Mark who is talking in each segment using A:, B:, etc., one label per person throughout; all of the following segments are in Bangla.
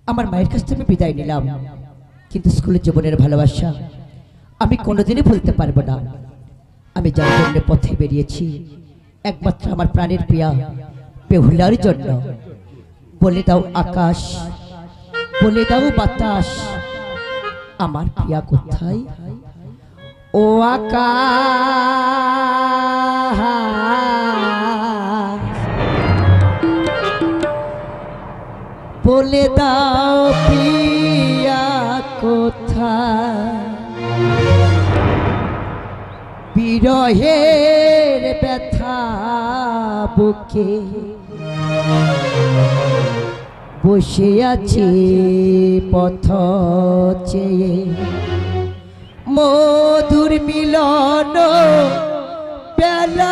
A: আমার মায়ের কাছ থেকে বিদায় নিলাম, কিন্তু স্কুলের জীবনের ভালোবাসা আমি কোনোদিনই ভুলতে পারবো না। আমি যার জন্য পথে বেরিয়েছি একমাত্র আমার প্রাণের প্রিয়া বেহুলার জন্য। বলে দাও আকাশ, বলে দাও বাতাস, আমার প্রিয়া কোথায়? ও আকাশ, বলে দাও প্রিয়া কোথায়? বিরহের ব্যথা বুকে বসে আছে পথ চেয়ে, মধুর মিলন বেলা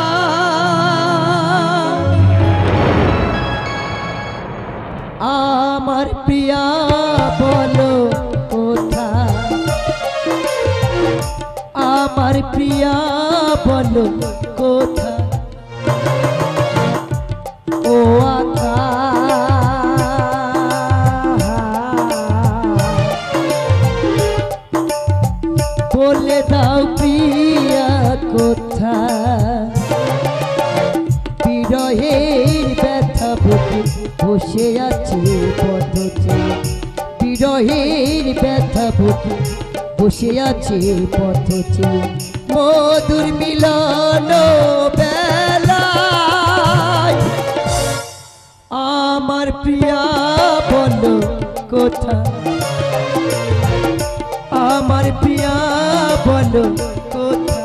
A: আমার প্রিয়া বলো কোথায়? আমার প্রিয়া বলো কোথায়? ও বলে দাও প্রিয়া কোথায়? বিরহের ব্যথা বুকে বসে আছে পথ চেয়ে, বিরহের ব্যথা বুকে বসে আছে পথ চেয়ে, মধুর মিলন বেলায় আমার প্রিয়া বলো কোথায়? আমার প্রিয়া বলো কোথায়?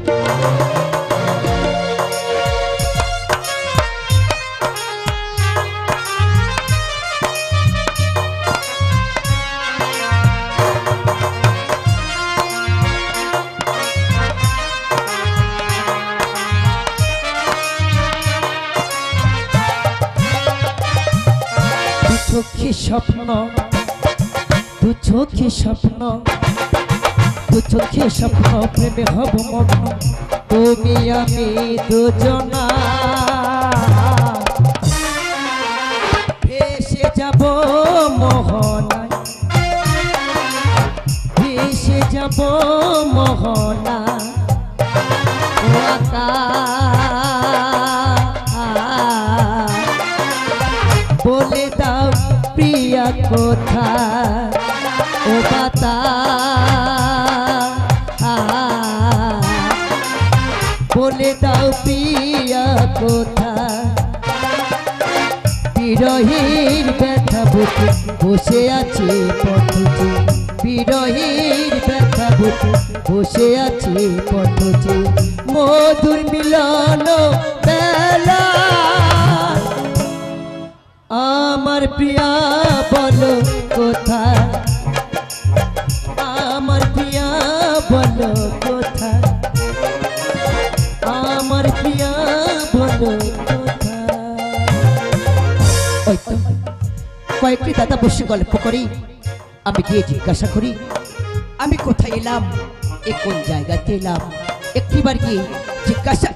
A: চোখে স্বপ্ন, দু চোখে স্বপ্ন, দু চোখে স্বপ্ন, প্রেমে হব মগ্ন তুমি আমি দুজনা। ভেসে যাব মোহনায়, ভেসে যাব মোহনায়। বলে দাও প্রিয়া কোথায়? ও বাতাস, বলে দাও প্রিয়া কোথায়? বিরহের ব্যথা বুকে বসে আছে পথ চেয়ে, বিরহের ব্যথা বুকে বসে আছে পথ চেয়ে, মধুর মিলন বেলা আমার প্রিয়া বলো কোথায়? আমার প্রিয়া বলো কোথায়? আমার প্রিয়া বলো কোথায়? কয়েকটি দাদা বসে গল্প করি, আমি গিয়ে জিজ্ঞাসা করি আমি কোথায় এলাম, এ কোন জায়গাতে এলাম? একটিবার গিয়ে জিজ্ঞাসা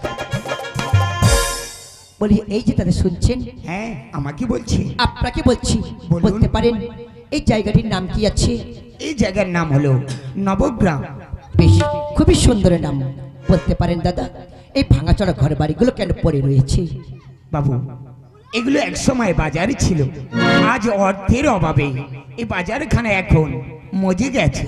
A: বলি, এই যে তাদের শুনছেন?
B: হ্যাঁ, আমাকে বলছি।
A: আপনাকে বলছি, বলতে পারেন এই জায়গাটির নাম কি আছে?
B: এই জায়গার নাম হলো নবগ্রাম।
A: বেশ, খুবই সুন্দর নাম। বলতে পারেন দাদা এই ভাঙাচড়া ঘর বাড়িগুলো কেন পড়ে রয়েছে?
B: বাবু, এগুলো একসময় বাজারে ছিল, আজ অর্থের অভাবে এই বাজারখানা এখন মজে গেছে।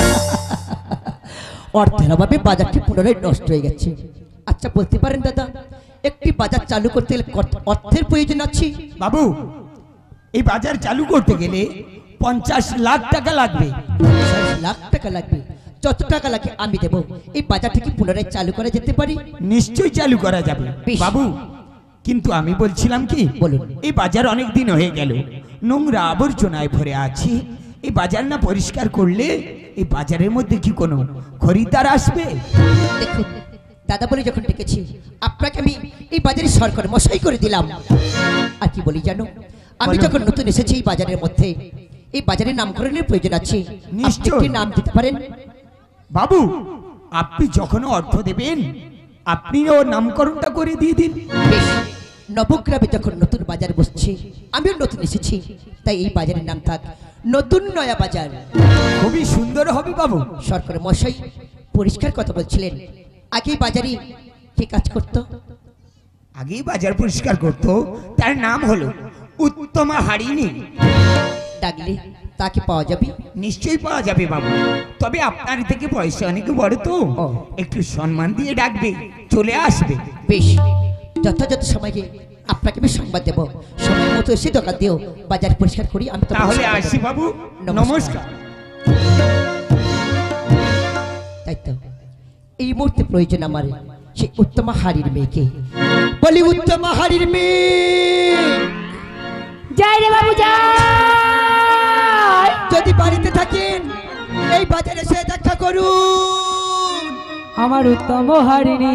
A: অর্থের অভাবে বাজারটি পুনরায় নষ্ট হয়ে গেছে। আচ্ছা বলতে পারেন দাদা একটি বাজার চালু করতে গেলে অর্থের প্রয়োজন আছে?
B: বাবু, এই বাজার চালু করতে গেলে 50 লাখ টাকা লাগবে।
A: 50 লাখ টাকা লাগবে? যত টাকা লাগে আমি দেব। এই বাজারটি কি পুনরায় চালু করা যেতে পারে?
B: নিশ্চয়ই চালু করা যাবে বাবু, কিন্তু আমি বলছিলাম কি,
A: বলুন।
B: এই বাজার অনেক দিন হয়ে গেল, নোংরা আবর্জনায় ভরে আছে। এই বাজার না পরিষ্কার করলে এই বাজারের মধ্যে কি কোনো খরিদ্দার আসবে?
A: দেখুন দাদা বলে যখন ডেকেছি আপনাকে আমি এই বাজারে সরকার মশাই করে দিলাম। আর কি বলি জানো, আমি যখন নতুন এসেছি এই বাজারের মধ্যে, এই বাজারের নামকরণের প্রয়োজন আছে। নিশ্চয়ই নাম দিতে পারেন?
B: বাবু, আপনি যখন অর্থ দেবেন আপনি ওর নামকরণটা করে দিয়ে দিন।
A: বেশ, নবগ্রামে যখন নতুন বাজার বসছে, আমিও নতুন এসেছি, তাই এই বাজারের নাম থাক নতুন নয়া বাজার।
B: খুবই সুন্দর হবে বাবু।
A: সরকার মশাই পরিষ্কার কথা বলছিলেন, আগে এই বাজারে কে কাজ করতো?
B: আগেই বাজার পরিষ্কার করতো, তার নাম হলো উত্তমা হারিণী।
A: ডাকলে তাকে পাওয়া যাবে?
B: নিশ্চয়ই পাওয়া যাবে বাবু, তবে আপনার থেকে পয়সা অনেক বড় তো,
A: ও।
B: একটু সম্মান দিয়ে ডাকবে, চলে আসবে।
A: বেশ, যথাযথ সময়ে আপনাকে আমি সংবাদ দেব। সময় মতো এসে দোকান দিও, বাজার পরিষ্কার করি। আমি তো
B: তাহলে আসি বাবু, নমস্কার।
A: তাই তো, এই মুহূর্তে প্রয়োজন আমার সেই উত্তমা হাড়ির মেয়েকে। বলি উত্তমা হাড়ির মেয়ে,
C: যাই রে বাবু যাই।
A: যদি বাড়িতে থাকেন এই বাজারে এসে দেখা করুন।
C: আমার উত্তম হারিণী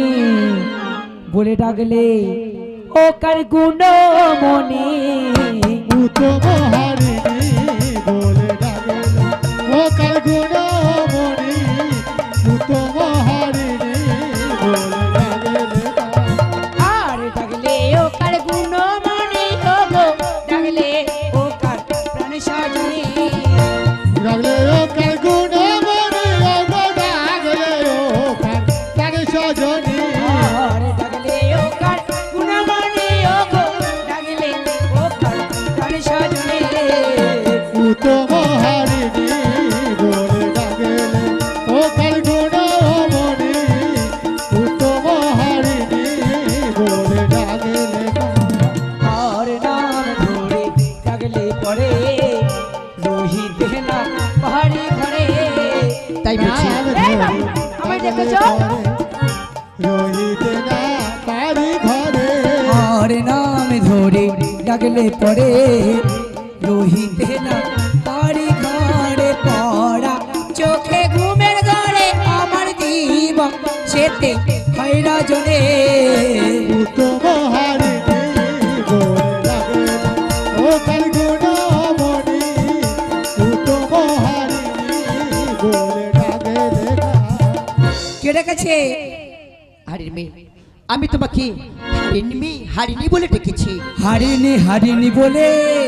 C: বলে ডাকলে ও কার গুণমণি।
D: উত্তম হারিণী বলে ডাকলে ও কার গুণমণি। উত্তম হারিণী বলে ডাকলে
C: আর ডাকলে ও কার গুণমণি, ও গো ডাকলে ও কার প্রাণ সজনী।
D: ডাকলে ও কার গুণমণি। ও গো ডাকলে ও কার প্রাণ সজনী।
C: আর ডাকলে ও কার গুণমণি, ও গো ডাকলে ও কার প্রাণ সজনী।
D: উত্তম হারিণী বলে ডাকলে ও কার গুণমণি। উত্তম হারিণী বলে ডাকলে
C: আর নাম ধরে ডাকলে পরে রোহিতে না পাহাড়ি ঘরে।
A: তাই বুঝি
C: এই বাবু, আমায় দেখেছো?
D: রহিতে না পারি ঘরে।
C: আর নাম ধরে ডাকলে পরে রোহিতে না পাহাড়ি ঘরে। পড়া চোখে ঘুমের ঘরে আমার জীবন সেতে খৈরা জনে।
D: উত্তম হারিণী বলে ডাকলে ও কার গুণমণি। উত্তম হারিণী বলে ডাকলে
C: কে ডেকেছে?
A: হাড়ির মেয়ে, আমি তোমাকে হারিণী মেয়ে হারিণী বলে ডেকেছি।
C: হারিনি হারিনি বলে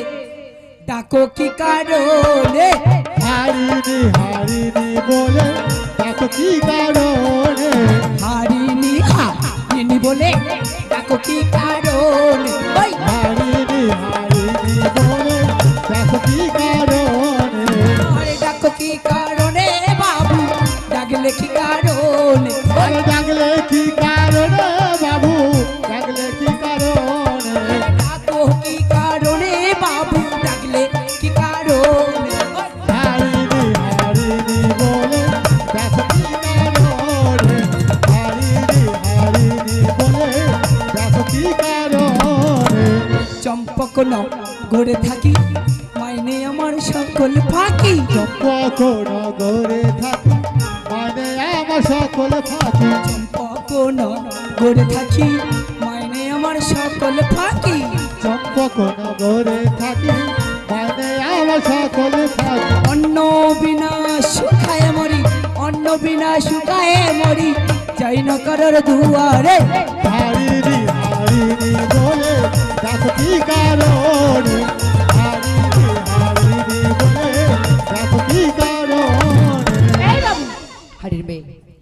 C: ডাকো কি কারণে?
D: হারিণী হারিণী বলে দেখো কি কারণে।
C: হারিনি হারিনি বলে ডাকো কি কারণে? ওই
D: হারিণী হারিণী বলে দেখো কি কারণে।
C: আরে ডাকো কি কারণে বাবু, ডাকলে কি কারণে? ওই
D: আরে ডাকলে কি কারণে বাবু। ডাকলে কি কারণে।
C: ডাকো কি কারণে বাবু, ডাকলে কি কারণে? ওই
D: হারিণী হারিণী বলে দেখো কি কারণে। হারিণী হারিণী বলে দেখো কি কারণে।
C: চম্পক গড়ে থাকি মাইনে আমার সকল ফাঁকি।
D: চম্পক নগরে থাকি মানে আমার সকল ফাঁকি।
C: চম্পক গড়ে থাকি মাইনে আমার সকল ফাঁকি।
D: চম্পক নগরে থাকি মানে আমার সকল ফাঁকি।
C: অন্ন বিনা শুকায় মরি, অন্ন বিনা শুকায় মরি, যাই না কারোর দুয়ারে।
D: হারিণী হারিণী বলে দেখো কি কারণে। হারিণী হারিণী বলে দেখো কি কারণে।
C: এই বাবু,
A: হাড়ির মেয়ে,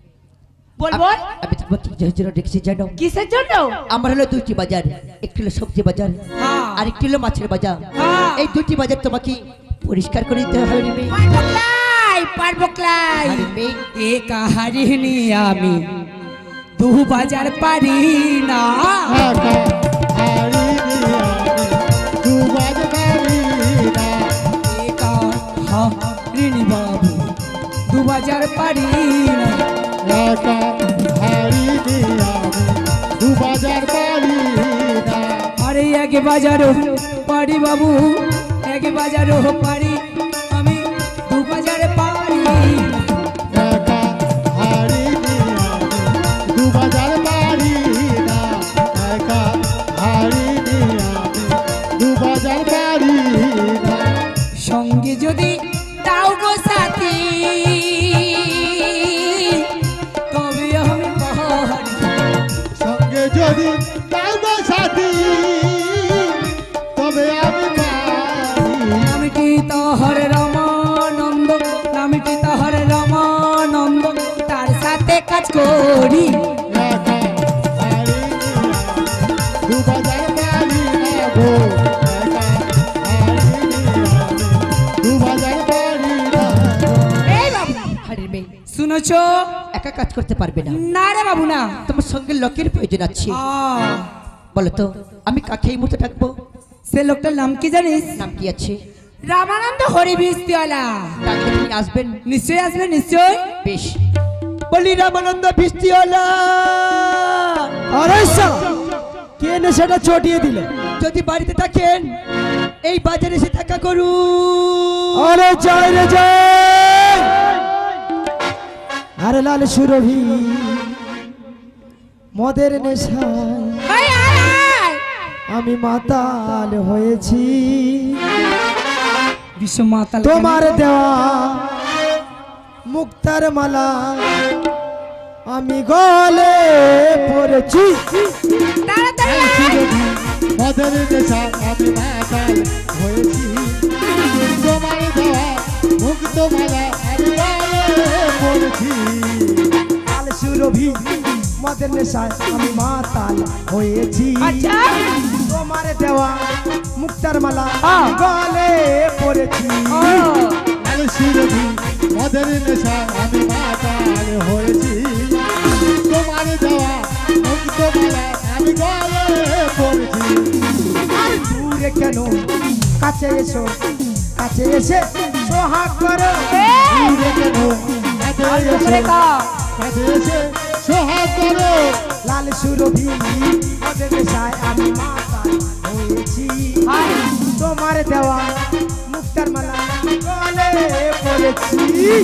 C: বল বল,
A: আমি তোমাকে যে জন্য ডেকেছি জানো?
C: কিসের জন্য?
A: আমার হলো দুটি বাজার, একটি হলো সবজি বাজার
C: হ্যাঁ।
A: আর একটি হলো মাছের বাজার।
C: হ্যাঁ।
A: এই দুটি বাজার তোমাকে পরিষ্কার করে দিতে হবে হাড়ির মেয়ে।
C: পারবো ক্লাই।
A: হাড়ির মেয়ে,
C: এক হারিনি আমি দু বাজার পারি না।
D: একা হারিণী আমি দুবার পারি না।
C: এক হারিনি বাবু দু বাজার পারি না।
D: একা হারিণী আমি দুবাজার পারি না।
C: আরে এক বাজারও পারি বাবু, এক বাজারও পারি, আমি দু বাজার পারি না।
D: একা হারিণী আমি দুবাজার পারি না। একা হারিণী আমি দুবাজার পারি না।
C: সঙ্গে যদি তাও গো সাথী, তবে আমি পারি।
D: সঙ্গে যদি তাও গো সাথী
C: বলেছো?
A: একা কাজ করতে পারবে না।
C: না রে বাবু না,
A: তোমার সঙ্গে লোকের প্রয়োজন আছে। বলো তো আমি কাকে এই মুহূর্তে ডাকবো?
C: সে লোকটার নাম কি জানিস?
A: নাম কি আছে?
C: রামানন্দ হরি বৃষ্টিওয়ালা।
A: ডাকলে তিনি আসবেন?
C: নিশ্চয়ই আসবে, নিশ্চয়।
A: বেশ, বলি রামানন্দ বৃষ্টিওয়ালা।
E: আরে কে নেশাটা চটিয়ে দিলে?
A: যদি বাড়িতে থাকেন এই বাজারে এসে দেখা করুন।
E: আরে জয় রে জয়। আরে লাল সুরভি মদের নেশায় আমি মাতাল হয়েছি।
C: বিশ্ব মাতাল
E: তোমার দেওয়া মুক্তার মালা আমি গলে পড়েছি।
D: মদের নেশা আমি মাতাল হয়েছি। তোমার দেওয়া মুক্ত মালা আমি গলে পড়েছি।
E: লাল সুরভি মদের নেশায় আমি মাতাল হয়েছি। তোমার দেওয়া মুক্তার মালা গলে পড়েছি।
D: লাল সুরভি মদের নেশা আমি মাতাল হয়েছি। তোমার দেওয়া মুক্ত মালা আমি গলে পড়েছি।
E: আর দূরে কেন কাছে এসো, কাছে এসে সোহাগ করো।
D: দূরে কেন কাছে এসে কাছে এসে সোহাগ করো।
E: লাল সুরভি মদের নেশায় আমি মাতাল হয়েছি। তোমার দেওয়া মুক্তার মালা গলে পড়েছি।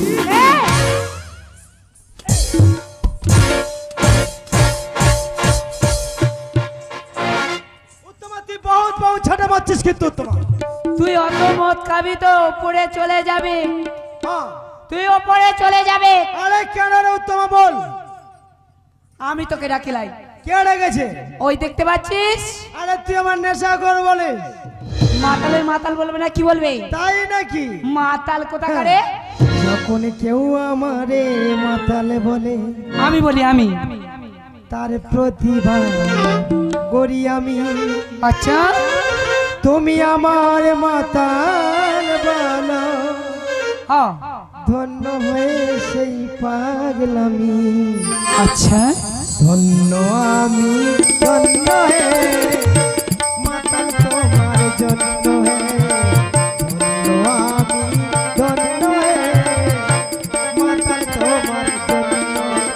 E: উত্তমা তুই বহুত বহুত ছাটা মারছিস কিন্তু উত্তমা।
C: তুই অত মদ খাবি তো উপরে চলে যাবে।
E: হ্যাঁ,
C: তুই উপরে চলে যাবে।
E: আরে কেন রে উত্তমা বল।
C: আমি তোকে ডাকিলাই।
E: কে ডেকেছে?
C: ওই দেখতে পাচ্ছিস?
E: আরে তুই আমার নেশা কর বলিস?
C: মাতালের মাতাল বলবে না কি বলবে?
E: তাই নাকি?
C: মাতাল কোথা করে?
E: যখন কেউ আমারে মাতালে বলে
C: আমি বলি আমি।
E: তার প্রতিভা করি আমি।
C: আচ্ছা,
E: তুমি আমার মাতাল বলো,
C: হ্যাঁ।
E: ধন্য হয়ে সেই পাগলামি।
C: আচ্ছা,
E: ধন্য আমি, ধন্য হে মাতাল তোমার জন্য হে। ধন্য আমি, ধন্য হে মাতাল তোমার জন্য।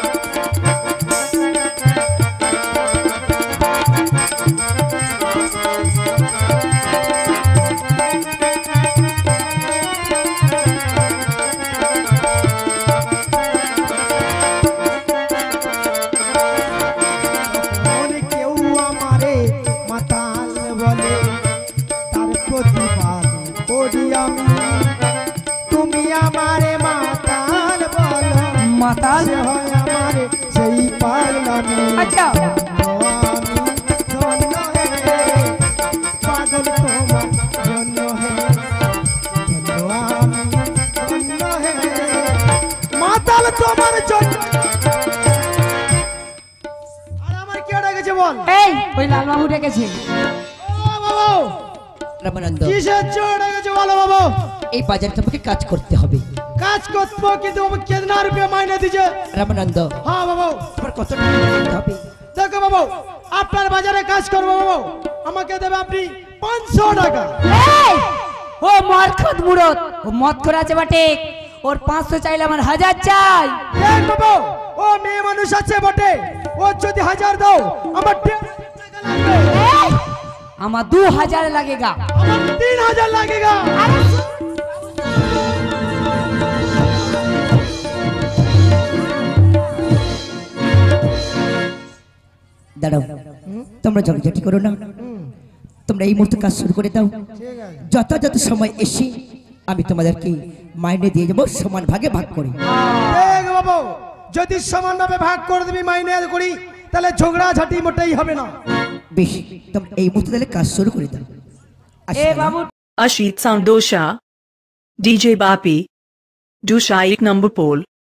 E: মনে কেউ আমারে মাতাল বলে, তার প্রতিবাদ করি আমি। তুমি আমারে মাতাল বলো,
C: মাতাল।
E: সে হয় আমারে সেই পাগলামি।
C: আচ্ছা,
E: আমি ধন্য হে পাগল তোমার জন্য হে। ধন্য আমি, ধন্য হে মাতাল তোমার জন্য। আর আমার কে ডেকেছে বল?
C: এই ওই লালবাবু ডেকেছে।
E: ও বাবু,
A: রামানন্দ,
E: কিসের জন্য ডেকেছে বলো বাবু?
A: এই বাজারে তোমাকে কাজ করতে হবে।
E: কাজ করবো কিন্তু বাবু কেনা রুপিয়া মাইনে দিছে?
A: রামানন্দ,
E: হ্যাঁ বাবু।
A: তোমার কত টাকা দিতে হবে?
E: দেখো বাবু, আপনার বাজারে কাজ করবো বাবু, আমাকে দেবে আপনি 500 টাকা।
C: এই, ও মরখত মুরত, ও মদ করে আছে বটে। ওর 500 চাইলে আমার 1000 চাই।
E: দেখ বাবু, ও মেয়ে মানুষ আছে বটে, ও যদি 1000 দাও আমার 1500 টাকা লাগবে।
C: এই, আমার 2000 লাগেগা।
E: আমার 3000 লাগেগা।
A: দাঁড়াও, তোমরা ঝগড়াঝাটি করো না। তোমরা এই মুহূর্তে কাজ শুরু করে দাও।
E: ঠিক আছে।
A: যথাযথ সময় এসে আমি তোমাদেরকে মাইনে দিয়ে যাবো, সমান ভাগে ভাগ করে।
E: দেখ বাবু, যদি সমানভাবে ভাগ করে দিবি মাইনে করি, তাহলে ঝগড়া ঝাঁটি মোটেই হবে না।
A: বেশ, তোমরা এই মুহূর্তে তাহলে কাজ শুরু করে দাও।
C: এ বাবু,
F: Ashit Sound Dosha DJ Bapi Dusha 1 number pole